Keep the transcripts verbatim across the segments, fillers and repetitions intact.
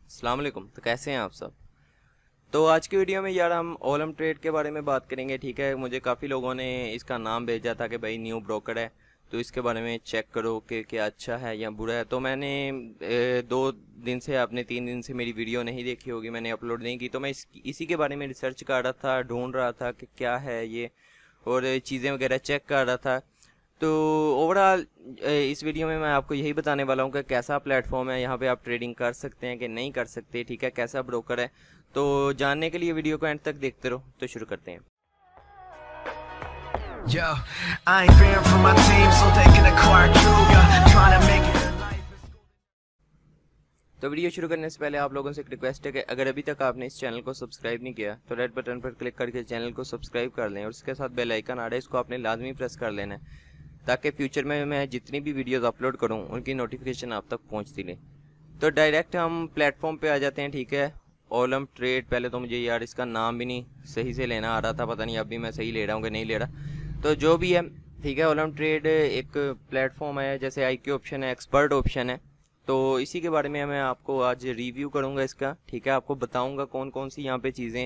अस्सलाम वालेकुम। तो कैसे हैं आप सब। तो आज की वीडियो में यार हम ओलम ट्रेड के बारे में बात करेंगे। ठीक है, मुझे काफ़ी लोगों ने इसका नाम भेजा था कि भाई न्यू ब्रोकर है तो इसके बारे में चेक करो कि क्या अच्छा है या बुरा है। तो मैंने ए, दो दिन से आपने तीन दिन से मेरी वीडियो नहीं देखी होगी, मैंने अपलोड नहीं की। तो मैं इस, इसी के बारे में रिसर्च कर रहा था, ढूंढ रहा था कि क्या है ये और चीज़ें वगैरह चेक कर रहा था। तो ओवरऑल इस वीडियो में मैं आपको यही बताने वाला हूँ कि कैसा प्लेटफॉर्म है, यहाँ पे आप ट्रेडिंग कर सकते हैं कि नहीं कर सकते। ठीक है, कैसा ब्रोकर है। तो जानने के लिए वीडियो को एंड तक देखते रहो। तो शुरू करते हैं। Yo, I ain't fearing for my team, so they can acquire you. Yeah, trying to make it in life. तो वीडियो शुरू करने से पहले आप लोगों से एक रिक्वेस्ट है कि अगर अभी तक आपने इस चैनल को सब्सक्राइब नहीं किया तो रेड बटन पर क्लिक करके चैनल को सब्सक्राइब कर लें और उसके साथ बेल आइकन आ रहा है, इसको आपने लाजमी प्रेस कर लेना है ताकि फ्यूचर में मैं जितनी भी वीडियोस अपलोड करूं उनकी नोटिफिकेशन आप तक पहुंचती रहे। तो डायरेक्ट हम प्लेटफॉर्म पे आ जाते हैं। ठीक है, ओलम ट्रेड। पहले तो मुझे यार इसका नाम भी नहीं सही से लेना आ रहा था, पता नहीं अब भी मैं सही ले रहा हूँ कि नहीं ले रहा। तो जो भी है, ठीक है, ओलम ट्रेड एक प्लेटफॉर्म है, जैसे आई क्यू ऑप्शन है, एक्सपर्ट ऑप्शन है। तो इसी के बारे में मैं आपको आज रिव्यू करूँगा इसका। ठीक है, आपको बताऊँगा कौन कौन सी यहाँ पे चीज़ें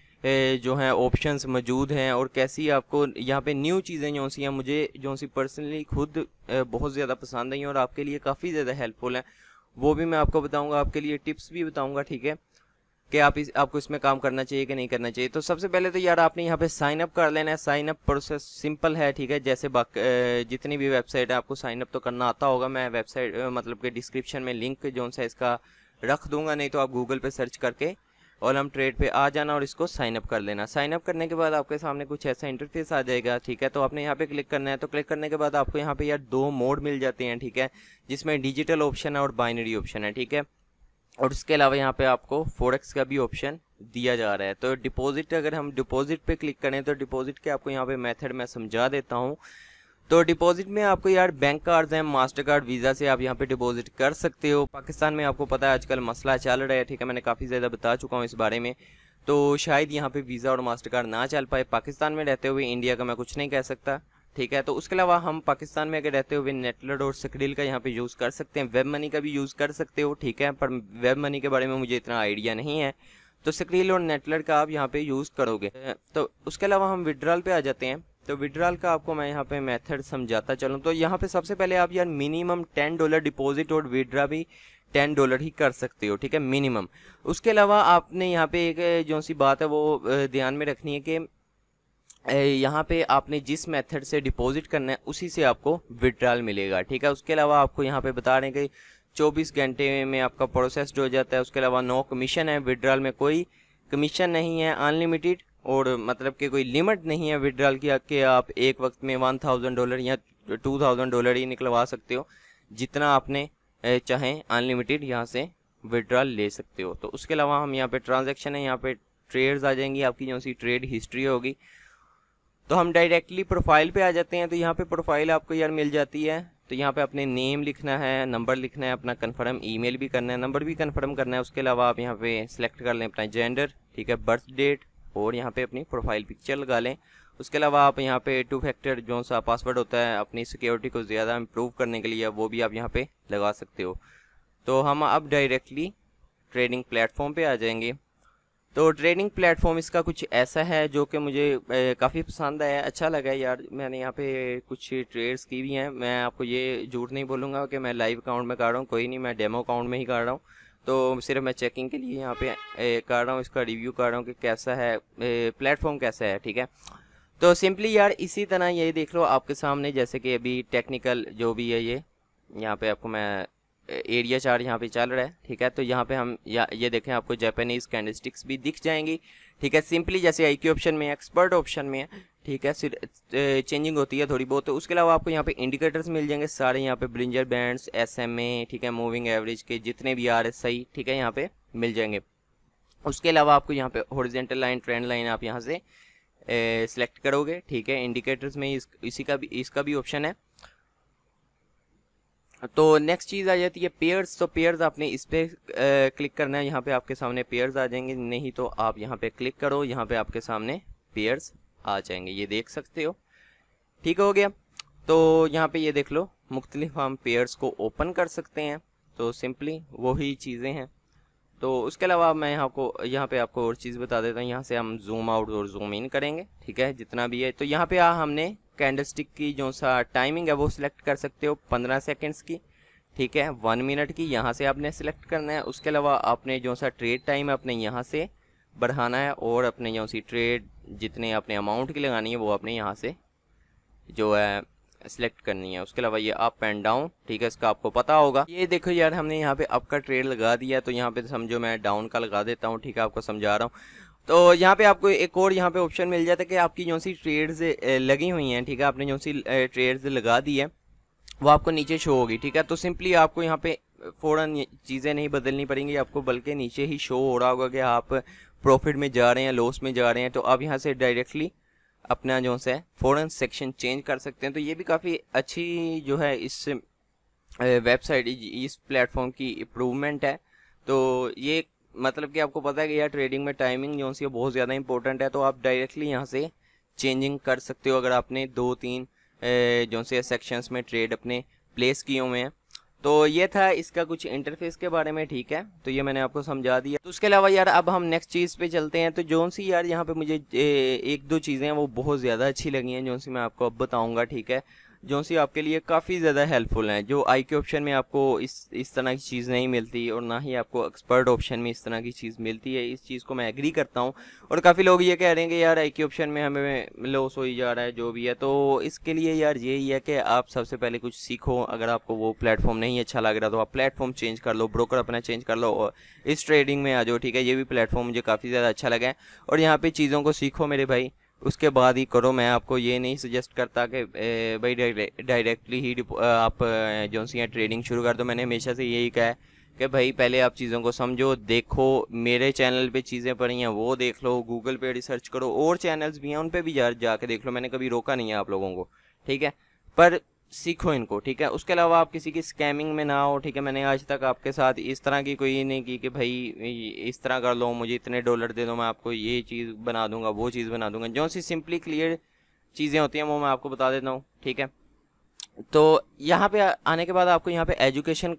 जो हैं ऑप्शंस मौजूद हैं और कैसी आपको यहाँ पे न्यू चीज़ें जो सी हैं मुझे जो सी पर्सनली खुद बहुत ज़्यादा पसंद आई और आपके लिए काफ़ी ज़्यादा हेल्पफुल हैं, वो भी मैं आपको बताऊंगा। आपके लिए टिप्स भी बताऊंगा। ठीक है, कि आप इस आपको इसमें काम करना चाहिए कि नहीं करना चाहिए। तो सबसे पहले तो यार आपने यहाँ पे साइन अप कर लेना है। साइन अप प्रोसेस सिंपल है। ठीक है, जैसे बाकी जितनी भी वेबसाइट है आपको साइन अप तो करना आता होगा। मैं वेबसाइट मतलब कि डिस्क्रिप्शन में लिंक जो सा इसका रख दूंगा, नहीं तो आप गूगल पे सर्च करके ओलम ट्रेड पे आ जाना और इसको साइन अप कर लेना। साइन अप करने के बाद आपके सामने कुछ ऐसा इंटरफेस आ जाएगा। ठीक है, तो आपने यहाँ पे क्लिक करना है। तो क्लिक करने के बाद आपको यहाँ पे यार दो मोड मिल जाते हैं। ठीक है, जिसमें डिजिटल ऑप्शन है और बाइनरी ऑप्शन है। ठीक है, और उसके अलावा यहाँ पे आपको फोरेक्स का भी ऑप्शन दिया जा रहा है। तो डिपॉजिट, अगर हम डिपॉजिट पे क्लिक करें तो डिपॉजिट के आपको यहाँ पे मेथड मैं समझा देता हूँ। तो डिपॉजिट में आपको यार बैंक कार्ड्स हैं, मास्टर कार्ड, वीज़ा से आप यहाँ पे डिपॉजिट कर सकते हो। पाकिस्तान में आपको पता है आजकल मसला चल रहा है। ठीक है, मैंने काफ़ी ज़्यादा बता चुका हूँ इस बारे में। तो शायद यहाँ पे वीज़ा और मास्टर कार्ड ना चल पाए पाकिस्तान में रहते हुए, इंडिया का मैं कुछ नहीं कह सकता। ठीक है, तो उसके अलावा हम पाकिस्तान में अगर रहते हुए नेटलर्ड और स्क्रिल का यहाँ पे यूज़ कर सकते हैं। वेब मनी का भी यूज़ कर सकते हो। ठीक है, पर वेब मनी के बारे में मुझे इतना आइडिया नहीं है, तो स्क्रिल और नेटलर्ड का आप यहाँ पे यूज़ करोगे। तो उसके अलावा हम विड्रॉल पे आ जाते हैं। तो विड्रॉल का आपको मैं यहाँ पे मेथड समझाता चलूँ तो यहाँ पे सबसे पहले आप यार मिनिमम टेन डॉलर डिपॉजिट और विड्रा भी टेन डॉलर ही कर सकते हो। ठीक है, मिनिमम। उसके अलावा आपने यहाँ पे एक जो सी बात है वो ध्यान में रखनी है कि यहाँ पे आपने जिस मेथड से डिपॉजिट करना है उसी से आपको विड्रॉल मिलेगा। ठीक है, उसके अलावा आपको यहाँ पे बता रहे हैं कि चौबीस घंटे में आपका प्रोसेस्ड हो जाता है। उसके अलावा नो कमीशन है, विड्रॉल में कोई कमीशन नहीं है, अनलिमिटेड, और मतलब कि कोई लिमिट नहीं है विड्रॉल की कि आप एक वक्त में वन थाउजेंड डॉलर या टू थाउजेंड डॉलर ही निकलवा सकते हो, जितना आपने चाहें अनलिमिटेड यहाँ से विड्रॉल ले सकते हो। तो उसके अलावा हम यहाँ पे ट्रांजैक्शन है, यहाँ पे ट्रेड्स आ जाएंगी, आपकी जो सी ट्रेड हिस्ट्री होगी। तो हम डायरेक्टली प्रोफाइल पे आ जाते हैं। तो यहाँ पे प्रोफाइल आपको यार मिल जाती है। तो यहाँ पे अपने नेम लिखना है, नंबर लिखना है, अपना कंफर्म ईमेल भी करना है, नंबर भी कंफर्म करना है। उसके अलावा आप यहाँ पे सिलेक्ट कर लें अपना जेंडर, ठीक है, बर्थ डेट, और यहाँ पे अपनी प्रोफाइल पिक्चर लगा लें। उसके अलावा आप यहाँ पे टू फैक्टर जो सा पासवर्ड होता है अपनी सिक्योरिटी को ज़्यादा इम्प्रूव करने के लिए, वो भी आप यहाँ पे लगा सकते हो। तो हम अब डायरेक्टली ट्रेडिंग प्लेटफॉर्म पे आ जाएंगे। तो ट्रेडिंग प्लेटफॉर्म इसका कुछ ऐसा है जो कि मुझे काफ़ी पसंद आया, अच्छा लगा यार। मैंने यहाँ पे कुछ ट्रेड्स की भी हैं। मैं आपको ये झूठ नहीं बोलूँगा कि मैं लाइव अकाउंट में कर रहा हूँ, कोई नहीं, मैं डेमो अकाउंट में ही कर रहा हूँ। तो सिर्फ मैं चेकिंग के लिए यहाँ पे कर रहा हूँ, इसका रिव्यू कर रहा हूँ कि कैसा है प्लेटफॉर्म, कैसा है। ठीक है, तो सिंपली यार इसी तरह ये देख लो आपके सामने, जैसे कि अभी टेक्निकल जो भी है ये यहाँ पे आपको मैं एरिया चार्ट यहाँ पे चल रहा है। ठीक है, तो यहाँ पे हम या ये देखें आपको जापानीज कैंडलस्टिक्स भी दिख जाएंगी। ठीक है, सिंपली जैसे आई क्यू ऑप्शन में, एक्सपर्ट ऑप्शन में है। ठीक है, चेंजिंग होती है थोड़ी बहुत। तो उसके अलावा आपको यहाँ पे इंडिकेटर्स मिल जाएंगे सारे, यहाँ पे Bollinger bands, S M A, ठीक है, मूविंग एवरेज के जितने भी आर एस आई, ठीक है, यहाँ पे मिल जाएंगे। उसके अलावा आपको यहाँ पे हॉरिजॉन्टल लाइन, ट्रेंड लाइन आप यहाँ से सिलेक्ट करोगे। ठीक है, इंडिकेटर्स में इस, इसी का भी इसका भी ऑप्शन है। तो नेक्स्ट चीज़ आ जाती है पेयर्स। तो पेयर्स आपने इस पर क्लिक करना है, यहाँ पे आपके सामने पेयर्स आ जाएंगे, नहीं तो आप यहाँ पे क्लिक करो, यहाँ पे आपके सामने पेयर्स आ जाएंगे, ये देख सकते हो। ठीक हो गया, तो यहाँ पे ये देख लो, मुख्तलिफ हम पेयर्स को ओपन कर सकते हैं। तो सिंपली वही चीज़ें हैं। तो उसके अलावा मैं यहाँ को यहाँ पे आपको और चीज़ बता देता हूँ। यहाँ से हम जूम आउट और जूम इन करेंगे, ठीक है, जितना भी है। तो यहाँ पे आ, हमने कैंडलस्टिक की जो सा टाइमिंग है वो सिलेक्ट कर सकते हो पंद्रह सेकेंड्स की, ठीक है, वन मिनट की यहाँ से आपने सिलेक्ट करना है। उसके अलावा आपने जो सा ट्रेड टाइम है अपने यहाँ से बढ़ाना है, और अपने जो सी ट्रेड जितने आपने अमाउंट की लगानी है वो आपने यहाँ से जो है सिलेक्ट करनी है। उसके अलावा ये अप एंड डाउन, ठीक है, इसका आपको पता होगा। ये देखो यार, हमने यहाँ पे अप का ट्रेड लगा दिया, तो यहाँ पे समझो मैं डाउन का लगा देता हूँ, ठीक है, आपको समझा रहा हूँ। तो यहाँ पे आपको एक और यहाँ पे ऑप्शन मिल जाता है कि आपकी जो सी ट्रेड्स लगी हुई हैं, ठीक है, आपने जो सी ट्रेड्स लगा दी है वो आपको नीचे शो होगी, ठीक है। तो सिंपली आपको यहाँ पे फ़ौरन चीज़ें नहीं बदलनी पड़ेंगी आपको, बल्कि नीचे ही शो हो रहा होगा कि आप प्रॉफिट में जा रहे हैं, लॉस में जा रहे हैं। तो आप यहाँ से डायरेक्टली अपना जो है फ़ौरन सेक्शन चेंज कर सकते हैं। तो ये भी काफ़ी अच्छी जो है इस वेबसाइट, इस प्लेटफॉर्म की इम्प्रूवमेंट है। तो ये मतलब कि आपको पता है कि यार ट्रेडिंग में टाइमिंग जो है बहुत ज़्यादा इंपॉर्टेंट है। तो आप डायरेक्टली यहाँ से चेंजिंग कर सकते हो अगर आपने दो तीन जो से सेक्शंस में ट्रेड अपने प्लेस किए हुए हैं। तो ये था इसका कुछ इंटरफेस के बारे में, ठीक है, तो ये मैंने आपको समझा दिया। तो उसके अलावा यार अब हम नेक्स्ट चीज़ पे चलते हैं। तो जोन सी यार यहाँ पे मुझे एक दो चीज़ें हैं वो बहुत ज़्यादा अच्छी लगी हैं, जोन सी मैं आपको अब बताऊँगा, ठीक है, जो सी आपके लिए काफ़ी ज़्यादा हेल्पफुल हैं। जो आई के ऑप्शन में आपको इस इस तरह की चीज़ नहीं मिलती, और ना ही आपको एक्सपर्ट ऑप्शन में इस तरह की चीज़ मिलती है। इस चीज़ को मैं एग्री करता हूँ। और काफ़ी लोग ये कह रहे हैं कि यार आई के ऑप्शन में हमें लॉस हो ही जा रहा है, जो भी है। तो इसके लिए यार यही है कि आप सबसे पहले कुछ सीखो। अगर आपको वो प्लेटफॉर्म नहीं अच्छा लग रहा तो आप प्लेटफॉर्म चेंज कर लो, ब्रोकर अपना चेंज कर लो और इस ट्रेडिंग में आ जाओ, ठीक है। ये भी प्लेटफॉर्म मुझे काफ़ी ज़्यादा अच्छा लगा है, और यहाँ पर चीज़ों को सीखो मेरे भाई, उसके बाद ही करो। मैं आपको ये नहीं सजेस्ट करता कि भाई डायरेक्टली ही आप जो सी ट्रेडिंग शुरू कर दो। मैंने हमेशा से यही कहा है कि भाई पहले आप चीज़ों को समझो, देखो। मेरे चैनल पे चीज़ें पड़ी हैं वो देख लो, गूगल पे रिसर्च करो, और चैनल्स भी हैं उन पे भी जा जाके देख लो। मैंने कभी रोका नहीं है आप लोगों को, ठीक है, पर सीखो इनको, ठीक है। उसके अलावा आप किसी की स्कैमिंग में ना हो, ठीक है। मैंने आज तक आपके साथ इस तरह की कोई नहीं की कि भाई इस तरह कर लो, मुझे इतने डॉलर दे दो, मैं आपको ये चीज़ बना दूंगा, वो चीज़ बना दूंगा। जो सी सिंपली क्लियर चीज़ें होती हैं वो मैं आपको बता देता हूँ, ठीक है। तो यहाँ पे आने के बाद आपको यहाँ पे एजुकेशन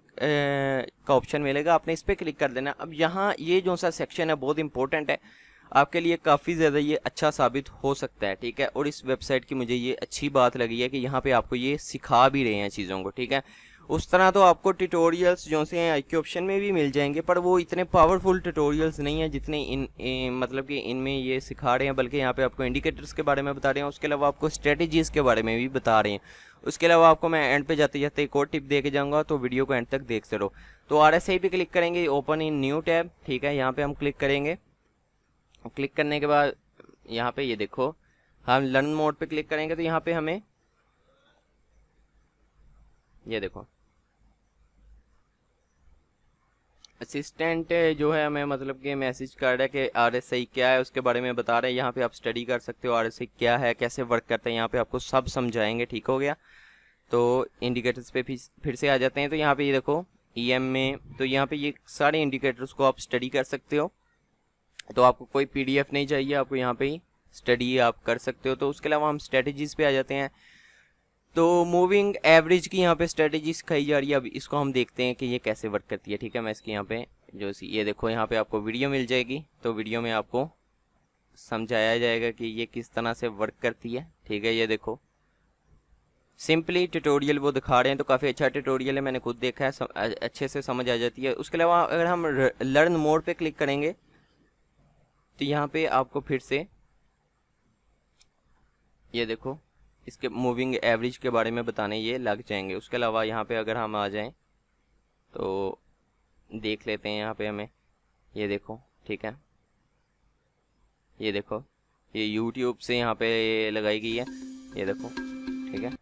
का ऑप्शन मिलेगा, आपने इस पर क्लिक कर देना। अब यहाँ ये जो सा सेक्शन है बहुत इंपॉर्टेंट है आपके लिए, काफ़ी ज़्यादा ये अच्छा साबित हो सकता है, ठीक है। और इस वेबसाइट की मुझे ये अच्छी बात लगी है कि यहाँ पे आपको ये सिखा भी रहे हैं चीज़ों को, ठीक है। उस तरह तो आपको ट्यूटोरियल्स जो से हैं आई के ऑप्शन में भी मिल जाएंगे, पर वो इतने पावरफुल ट्यूटोरियल्स नहीं है जितने इन, इन मतलब कि इनमें ये सिखा रहे हैं। बल्कि यहाँ पे आपको इंडिकेटर्स के बारे में बता रहे हैं, उसके अलावा आपको स्ट्रेटजीज़ के बारे में भी बता रहे हैं। उसके अलावा आपको मैं एंड पे जाते जाते एक और टिप दे के जाऊँगा, तो वीडियो को एंड तक देखते रहो। तो आर एस आई पे क्लिक करेंगे, ओपन इन न्यू टैब, ठीक है, यहाँ पर हम क्लिक करेंगे। क्लिक करने के बाद यहाँ पे ये देखो, हम लर्न मोड पे क्लिक करेंगे तो यहाँ पे हमें ये देखो असिस्टेंट जो है हमें मतलब कि मैसेज कर रहा है कि आरएसआई क्या है, उसके बारे में बता रहे हैं। यहाँ पे आप स्टडी कर सकते हो आरएसआई क्या है, कैसे वर्क करता है, यहाँ पे आपको सब समझाएंगे, ठीक हो गया। तो इंडिकेटर्स पे फिर से आ जाते हैं। तो यहाँ पे ये देखो ईएम में, तो यहाँ पे ये सारे इंडिकेटर्स को आप स्टडी कर सकते हो। तो आपको कोई पीडीएफ नहीं चाहिए, आपको यहाँ पे ही स्टडी आप कर सकते हो। तो उसके अलावा हम स्ट्रेटजीज़ पे आ जाते हैं। तो मूविंग एवरेज की यहाँ पे स्ट्रेटजी सिखाई जा रही है। अब इसको हम देखते हैं कि ये कैसे वर्क करती है, ठीक है। मैं इसकी यहाँ पे जो सी ये देखो यहाँ पे आपको वीडियो मिल जाएगी, तो वीडियो में आपको समझाया जाएगा कि ये किस तरह से वर्क करती है, ठीक है। ये देखो सिंपली ट्यूटोरियल वो दिखा रहे हैं, तो काफ़ी अच्छा ट्यूटोरियल है, मैंने खुद देखा है, सम, अच्छे से समझ आ जाती है। उसके अलावा अगर हम लर्न मोड पे क्लिक करेंगे तो यहाँ पे आपको फिर से ये देखो इसके मूविंग एवरेज के बारे में बताने ये लग जाएंगे। उसके अलावा यहाँ पे अगर हम आ जाएं तो देख लेते हैं यहाँ पे हमें, ये देखो, ठीक है, ये देखो ये यूट्यूब से यहाँ पे लगाई गई है, ये देखो, ठीक है।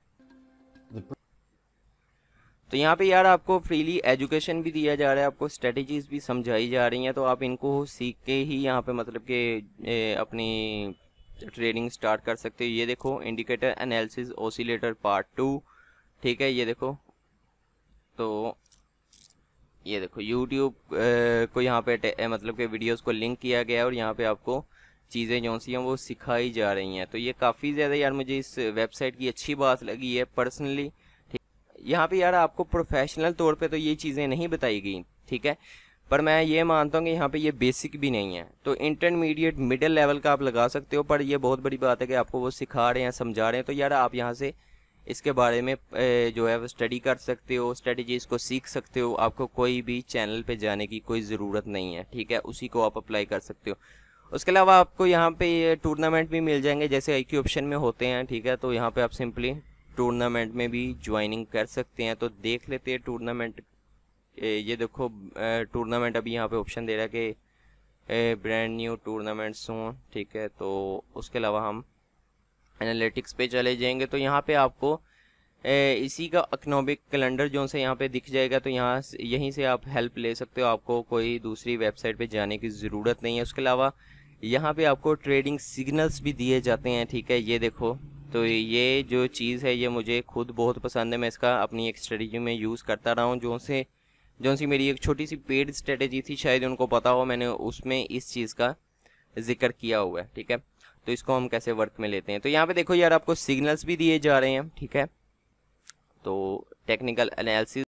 तो यहाँ पे यार आपको फ्रीली एजुकेशन भी दिया जा रहा है, आपको स्ट्रेटजीज भी समझाई जा रही हैं। तो आप इनको सीख के ही यहाँ पे मतलब कि अपनी ट्रेडिंग स्टार्ट कर सकते हो। ये देखो indicator analysis oscillator part two, ठीक है। ये देखो, तो ये देखो यूट्यूब को यहाँ पे मतलब कि वीडियोस को लिंक किया गया है, और यहाँ पे आपको चीज़ें जो सी हैं वो सिखाई जा रही हैं। तो ये काफ़ी ज़्यादा यार मुझे इस वेबसाइट की अच्छी बात लगी है पर्सनली। यहाँ पे यार आपको प्रोफेशनल तौर पे तो ये चीज़ें नहीं बताई गई, ठीक है, पर मैं ये मानता हूँ कि यहाँ पे ये बेसिक भी नहीं है, तो इंटरमीडिएट मिडिल लेवल का आप लगा सकते हो। पर ये बहुत बड़ी बात है कि आपको वो सिखा रहे हैं, समझा रहे हैं, तो यार आप यहाँ से इसके बारे में जो है वो स्टडी कर सकते हो, स्ट्रेटजीज़ को सीख सकते हो। आपको कोई भी चैनल पे जाने की कोई ज़रूरत नहीं है, ठीक है, उसी को आप अप्लाई कर सकते हो। उसके अलावा आपको यहाँ पे ये टूर्नामेंट भी मिल जाएंगे जैसे आई क्यू ऑप्शन में होते हैं, ठीक है। तो यहाँ पे आप सिंपली टूर्नामेंट में भी ज्वाइनिंग कर सकते हैं। तो देख लेते हैं टूर्नामेंट, ये देखो टूर्नामेंट अभी यहाँ पे ऑप्शन दे रहा है कि ब्रांड न्यू टूर्नामेंट सून, ठीक है। तो उसके अलावा हम एनालिटिक्स पे चले जाएंगे, तो यहाँ पे आपको ए, इसी का इकोनॉमिक कैलेंडर जो से यहाँ पे दिख जाएगा। तो यहाँ यहीं से आप हेल्प ले सकते हो, आपको कोई दूसरी वेबसाइट पे जाने की ज़रूरत नहीं है। उसके अलावा यहाँ पे आपको ट्रेडिंग सिग्नल्स भी दिए जाते हैं, ठीक है, ये देखो। तो ये जो चीज़ है ये मुझे खुद बहुत पसंद है, मैं इसका अपनी एक स्ट्रेटजी में यूज़ करता रहा हूँ। जो से जो सी मेरी एक छोटी सी पेड स्ट्रेटजी थी, शायद उनको पता हो, मैंने उसमें इस चीज़ का जिक्र किया हुआ है, ठीक है। तो इसको हम कैसे वर्क में लेते हैं, तो यहाँ पे देखो यार आपको सिग्नल्स भी दिए जा रहे हैं, ठीक है। तो टेक्निकल एनालिसिस,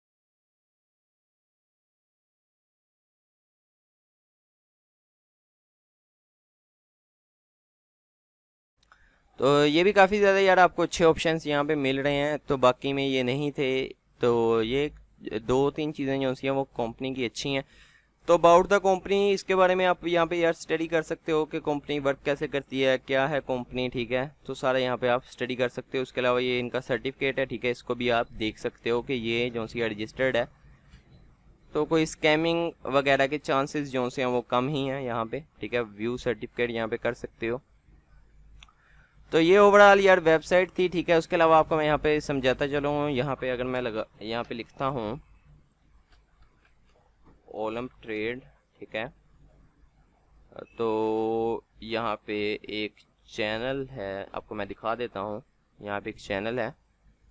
तो ये भी काफ़ी ज़्यादा यार आपको अच्छे ऑप्शंस यहाँ पे मिल रहे हैं। तो बाकी में ये नहीं थे, तो ये दो तीन चीज़ें जो हैं वो कंपनी की अच्छी हैं। तो अबाउट द कंपनी, इसके बारे में आप यहाँ पे यार स्टडी कर सकते हो कि कंपनी वर्क कैसे करती है, क्या है कंपनी, ठीक है। तो सारा यहाँ पे आप स्टडी कर सकते हो। उसके अलावा ये इनका सर्टिफिकेट है, ठीक है, इसको भी आप देख सकते हो कि ये जो सी रजिस्टर्ड है। तो कोई स्कैमिंग वगैरह के चांसेस जो से हैं वो कम ही हैं यहाँ पे, ठीक है। व्यू सर्टिफिकेट यहाँ पे कर सकते हो। तो ये ओवरऑल यार वेबसाइट थी, ठीक है। उसके अलावा आपको मैं यहाँ पे समझाता चलूँ। यहाँ पे अगर मैं लगा यहाँ पे लिखता हूँ ओलम ट्रेड, ठीक है, तो यहाँ पे एक चैनल है, आपको मैं दिखा देता हूँ। यहाँ पे एक चैनल है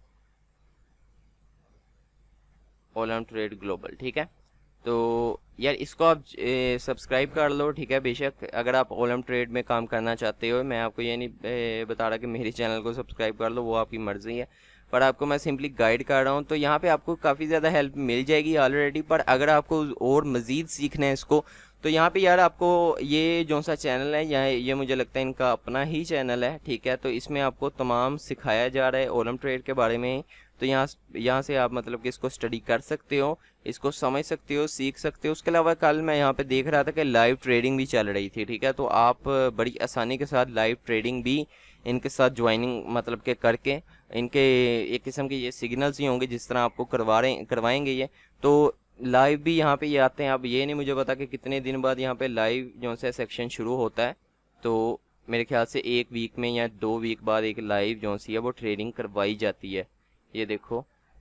ओलम ट्रेड ग्लोबल, ठीक है। तो यार इसको आप सब्सक्राइब कर लो, ठीक है। बेशक अगर आप ओलम ट्रेड में काम करना चाहते हो, मैं आपको ये नहीं ए, बता रहा कि मेरे चैनल को सब्सक्राइब कर लो, वो आपकी मर्ज़ी है, पर आपको मैं सिंपली गाइड कर रहा हूँ। तो यहाँ पे आपको काफ़ी ज़्यादा हेल्प मिल जाएगी ऑलरेडी, पर अगर आपको और मज़ीद सीखना है इसको, तो यहाँ पे यार आपको ये जो सा चैनल है, यहाँ ये मुझे लगता है इनका अपना ही चैनल है, ठीक है। तो इसमें आपको तमाम सिखाया जा रहा है ओलम ट्रेड के बारे में। तो यहाँ यहाँ से आप मतलब कि इसको स्टडी कर सकते हो, इसको समझ सकते हो, सीख सकते हो। उसके अलावा कल मैं यहाँ पे देख रहा था कि लाइव ट्रेडिंग भी चल रही थी, ठीक है। तो आप बड़ी आसानी के साथ लाइव ट्रेडिंग भी इनके साथ ज्वाइनिंग मतलब के करके, इनके एक किस्म के ये सिग्नल्स ही होंगे जिस तरह आपको करवा रहे करवाएंगे ये। तो लाइव भी यहाँ पे ये आते हैं। अब ये नहीं मुझे पता कि कितने दिन बाद यहाँ पे लाइव जो से सेक्शन शुरू होता है। तो मेरे ख्याल से एक वीक में या दो वीक बाद एक लाइव जो सी है वो ट्रेडिंग करवाई जाती है। ये देखो,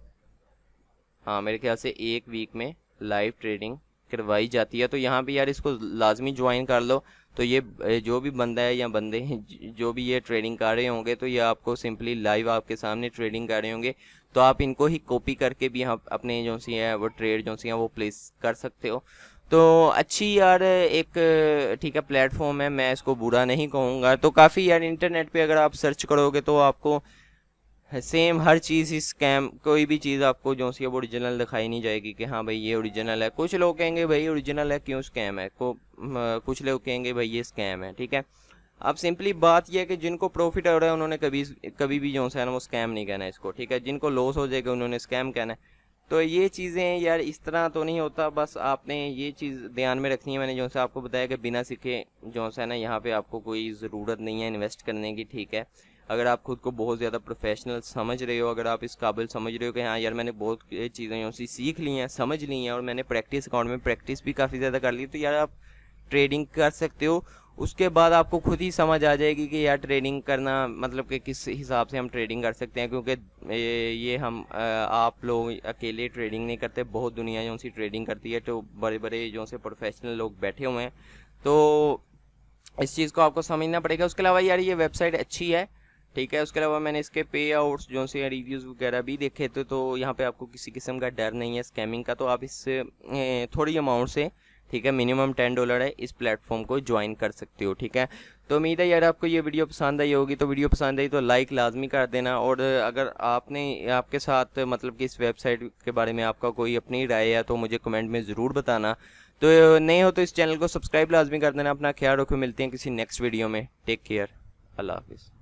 हाँ मेरे ख्याल से एक वीक में लाइव ट्रेडिंग करवाई जाती है। तो यहाँ पे यार इसको लाजमी ज्वाइन कर लो। तो ये जो भी बंदा है या बंदे हैं जो भी ये ट्रेडिंग कर रहे होंगे, तो ये आपको सिंपली लाइव आपके सामने ट्रेडिंग कर रहे होंगे, तो आप इनको ही कॉपी करके भी आप अपने जो सी है वो ट्रेड जो सी है वो प्लेस कर सकते हो। तो अच्छी यार एक ठीक है प्लेटफॉर्म है, मैं इसको बुरा नहीं कहूँगा। तो काफ़ी यार इंटरनेट पे अगर आप सर्च करोगे तो आपको सेम हर चीज़ ही स्कैम, कोई भी चीज़ आपको जो सी वो ओरिजिनल दिखाई नहीं जाएगी कि हाँ भाई ये ओरिजिनल है। कुछ लोग कहेंगे भाई ओरिजिनल है क्यों स्कैम है, को कुछ लोग कहेंगे भाई ये स्कैम है, ठीक है। अब सिंपली बात यह है कि जिनको प्रॉफिट हो रहा है उन्होंने कभी कभी भी जो है ना वो स्कैम नहीं कहना है इसको, ठीक है। जिनको लॉस हो जाएगा उन्होंने स्कैम कहना है। तो ये चीज़ें यार इस तरह तो नहीं होता, बस आपने ये चीज़ ध्यान में रखनी है। मैंने जो है आपको बताया कि बिना सीखे जो है ना यहाँ पे आपको कोई ज़रूरत नहीं है इन्वेस्ट करने की, ठीक है। अगर आप खुद को बहुत ज़्यादा प्रोफेशनल समझ रहे हो, अगर आप इस काबिल समझ रहे हो कि हाँ यार मैंने बहुत चीज़ें जो सी सीख ली हैं, समझ ली हैं, और मैंने प्रैक्टिस अकाउंट में प्रैक्टिस भी काफ़ी ज़्यादा कर ली, तो यार आप ट्रेडिंग कर सकते हो। उसके बाद आपको खुद ही समझ आ जाएगी कि यार ट्रेडिंग करना मतलब कि किस हिसाब से हम ट्रेडिंग कर सकते हैं, क्योंकि ये हम आप लोग अकेले ट्रेडिंग नहीं करते, बहुत दुनिया जो सी ट्रेडिंग करती है। तो बड़े बड़े जो से प्रोफेशनल लोग बैठे हुए हैं, तो इस चीज़ को आपको समझना पड़ेगा। उसके अलावा यार ये वेबसाइट अच्छी है, ठीक है। उसके अलावा मैंने इसके पे आउट्स जो से रिव्यूज़ वगैरह भी देखे थे, तो यहाँ पे आपको किसी किस्म का डर नहीं है स्कैमिंग का। तो आप इससे थोड़ी अमाउंट से, ठीक है, मिनिमम टेन डॉलर है, इस प्लेटफॉर्म को ज्वाइन कर सकते हो, ठीक है। तो उम्मीद है यार आपको ये वीडियो पसंद आई होगी। तो वीडियो पसंद आई तो लाइक लाजमी कर देना, और अगर आपने आपके साथ मतलब कि इस वेबसाइट के बारे में आपका कोई अपनी राय है तो मुझे कमेंट में ज़रूर बताना। तो नए हो तो इस चैनल को सब्सक्राइब लाजमी कर देना। अपना ख्याल रखो, मिलते हैं किसी नेक्स्ट वीडियो में। टेक केयर, अल्लाह हाफिज़।